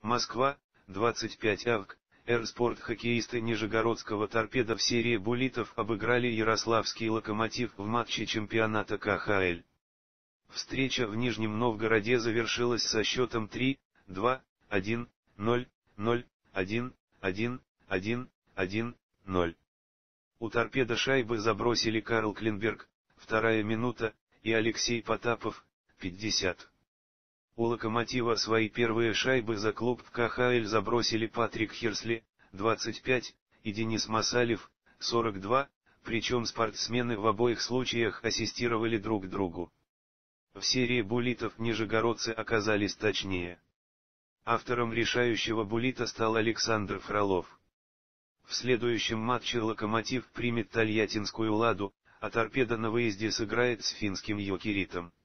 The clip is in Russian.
Москва, 25 авг. Р-спорт. Хоккеисты Нижегородского «Торпедо» в серии буллитов обыграли Ярославский «Локомотив» в матче чемпионата КХЛ. Встреча в Нижнем Новгороде завершилась со счетом 3-2, 1-0, 0, 1, 1, 1, 1, 0. У «Торпедо» шайбы забросили Карл Клинберг, 2-я минута, и Алексей Потапов, 50. У «Локомотива» свои первые шайбы за клуб в КХЛ забросили Патрик Херсли, 25, и Денис Масалев, 42, причем спортсмены в обоих случаях ассистировали друг другу. В серии буллитов нижегородцы оказались точнее. Автором решающего буллита стал Александр Фролов. В следующем матче «Локомотив» примет Тольяттинскую «Ладу», а «Торпедо» на выезде сыграет с финским «Йокеритом».